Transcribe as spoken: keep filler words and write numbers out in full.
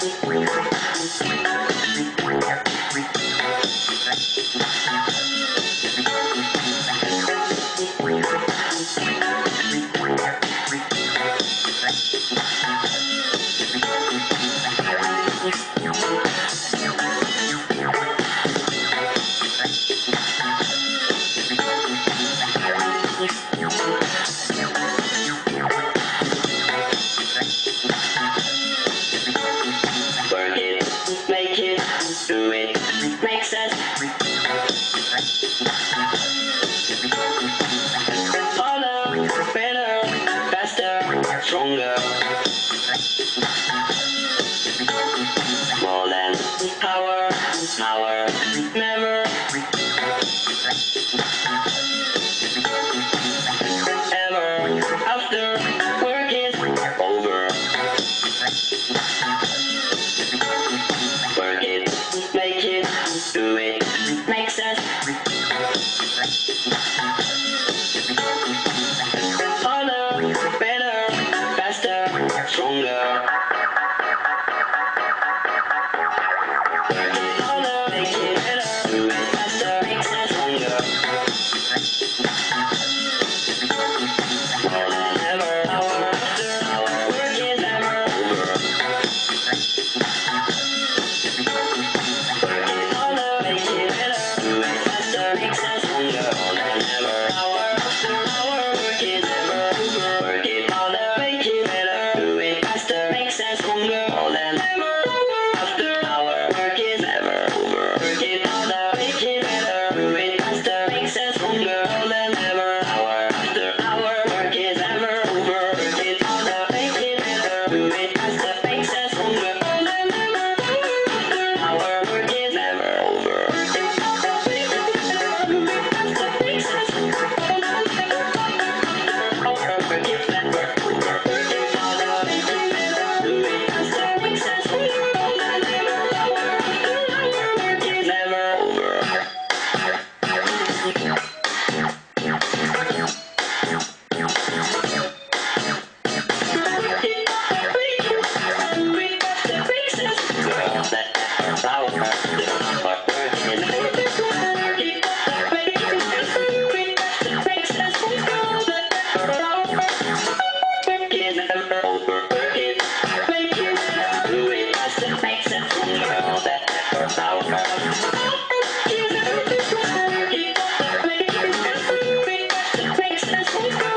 Work it, make it, do it, make sense. Harder, better, faster, stronger. More than power, power, never. Ever, after, work is over. Work it, make it, do it, make sense. Harder, better, faster, stronger. Work it harder, make it better, do it faster, make sense, stronger. More than ever, hour after hour, work is never over. Work it harder, make it better, do it faster, make sense, stronger. More than ever, hour after hour, work is never over. Work it harder, make it better, do it faster, make sense, stronger. More than ever, hour after hour, work is never over. Work it harder, make it better, do it faster, make sense, stronger. More than ever, hour after hour, work is never over. Work it harder, make it better, do it faster, make sense, stronger. More than ever, hour after hour, work is never over. Work it harder, make it better, do it faster, make sense, stronger. More than ever, hour, work is never over. Work it harder, make it better, do it faster, make sense, stronger. More than ever, hour after hour, work is never over. Makes sense.